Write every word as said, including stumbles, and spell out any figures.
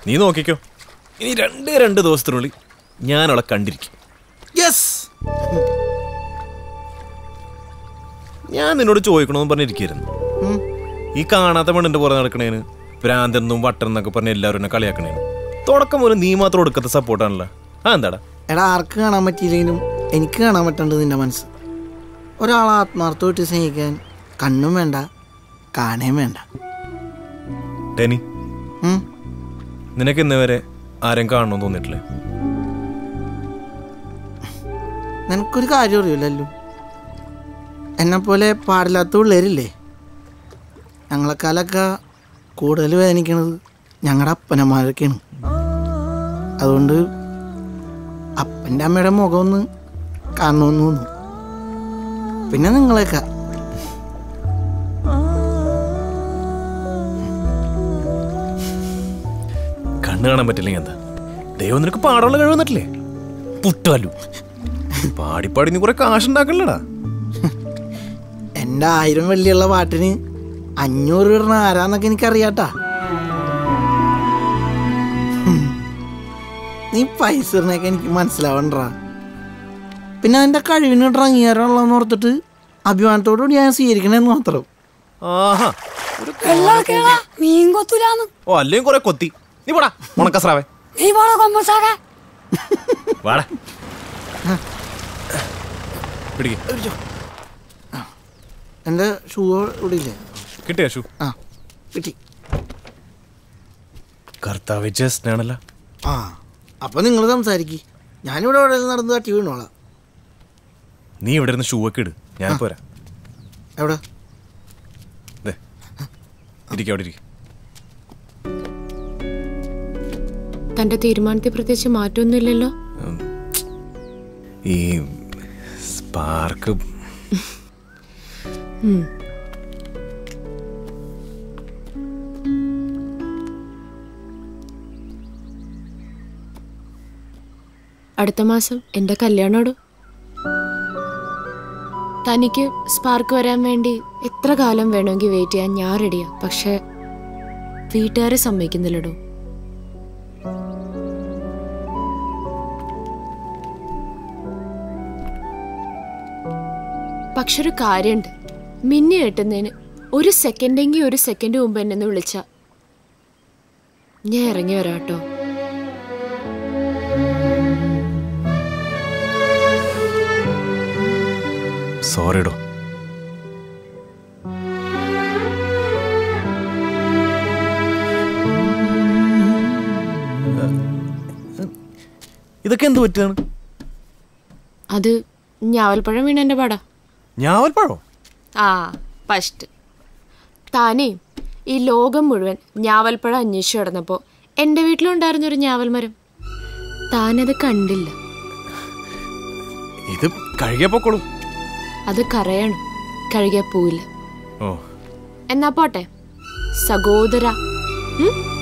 നീ നോക്കിക്കോ, ഇനി രണ്ട് രണ്ട് ദിവസത്തിനുള്ളിൽ ഞാൻ അവളെ കണ്ടിരിക്കും. യെസ്. ഞാൻ നിന്നോട് ചോദിക്കണമെന്ന് പറഞ്ഞിരിക്കുന്നു. ഈ കാണാത്ത പെണ്ണിന്റെ പുറത്ത് നടക്കണേന് ഭ്രാന്തെന്നും വട്ടെന്നൊക്കെ പറഞ്ഞ് എല്ലാവരും എന്നെ കളിയാക്കണേന് തുടക്കം പോലും നീ മാത്രം കൊടുക്കത്ത സപ്പോർട്ടാണല്ലോ. ആ എന്താടാ? എടാ, ആർക്ക് കാണാൻ പറ്റിയില്ലെങ്കിലും എനിക്ക് കാണാൻ പറ്റേണ്ടത് നിന്റെ മനസ്സ്. ഒരാളെ ആത്മാർത്ഥമായിട്ട് സ്നേഹിക്കാൻ കണ്ണും വേണ്ട, കാണേം വേണ്ട. ഡെനി, നിനക്ക് ഇന്ന് വരെ ആരെയും കാണണമെന്ന് തോന്നിയിട്ടില്ലേ? നിനക്കൊരു കാര്യം അറിയില്ലല്ലോ, എന്നെപ്പോലെ പാടില്ലാത്ത പിള്ളേരില്ലേ, ഞങ്ങളെക്കാലൊക്കെ കൂടുതൽ വേദനിക്കണത് ഞങ്ങളുടെ അപ്പനന്മാരൊക്കെയാണ്. അതുകൊണ്ട് അപ്പൻ്റെ അമ്മയുടെ മുഖം ഒന്ന് കാണണമെന്ന് തോന്നുന്നു. പിന്നെ നിങ്ങളെയൊക്കെ കണ്ണ് കാണാൻ പറ്റില്ലെങ്കിൽ എന്താ? ദൈവം നിനക്ക് പാടുള്ള കഴിവ് തന്നിട്ടില്ലേ? പുട്ടാലു പാടിപ്പാടി നീ കുറെ കാശുണ്ടാക്കണല്ലടാ. എൻ്റെ ആയിരം വെള്ളിയുള്ള പാട്ടിന് അഞ്ഞൂറ് ഇടണ ആരാന്നൊക്കെ എനിക്കറിയാട്ടാ. നീ പൈസ ഇടണൊക്കെ എനിക്ക് മനസ്സിലാവണ്ടാ. പിന്നെ അതിൻ്റെ കഴിവിനിട്ട് അംഗീകാരമുള്ളതെന്ന് ഓർത്തിട്ട് അഭിമാനത്തോടുകൂടി ഞാൻ സ്വീകരിക്കണേന്ന് മാത്രം. ഓ അല്ലെങ്കിൽ കുറെ കൊത്തി. നീ പോടാ ഉണക്കസ്രാവേ. എൻ്റെ ഷൂ ഇവിടെ ഇല്ലേ? കിട്ടിയ ഷൂ? ആ കിട്ടി. കർത്താവ് ജസ്റ്റാണല്ലോ. ആ അപ്പൊ നിങ്ങൾ സംസാരിക്ക്, ഞാനിവിടെ ഇവിടെ നടന്ന് തട്ടി വീണോളാം. നീ ഇവിടെ ഇരുന്ന് ഷൂ ഒക്കെ ഇട്, ഞാൻ പോരാ. എവിടെ? ഇരിക്കും, അവിടെ ഇരിക്കും. തന്റെ തീരുമാനത്തെ പ്രത്യേകിച്ച് മാറ്റമൊന്നുമില്ലല്ലോ. ഈ സ്പാർക്ക് അടുത്ത മാസം എന്റെ കല്യാണോട്. തനിക്ക് സ്പാർക്ക് വരാൻ വേണ്ടി എത്ര കാലം വേണമെങ്കിൽ വെയിറ്റ് ചെയ്യാൻ ഞാൻ റെഡിയാ. പക്ഷെ വീട്ടുകാരെ സമ്മതിക്കുന്നില്ലടോ. പക്ഷെ ഒരു കാര്യമുണ്ട്, മിന്നി കെട്ടുന്നതിന് ഒരു സെക്കൻഡെങ്കിൽ ഒരു സെക്കൻഡ് മുമ്പ് എന്നെ വിളിച്ച ഞാൻ ഇറങ്ങി വരാട്ടോ. സോറിഡോ. ഇതൊക്കെ എന്ത് പറ്റാണ്? അത് ഞാവൽപ്പഴം വീണ എന്റെ പാടാ. ഞാവൽപ്പഴോ? ആ ഫസ്റ്റ് താനേ ഈ ലോകം മുഴുവൻ ഞാവൽപ്പഴം അന്വേഷിച്ചു കിടന്നപ്പോ എന്റെ വീട്ടിലുണ്ടായിരുന്ന ഒരു ഞാവൽ മരം, താനത് കണ്ടില്ല. ഇത് കഴുകിയപ്പോളും അത് കരയണം, കഴുകിയ പോവില്ല. ഓ എന്നാ പോട്ടെ സഹോദര.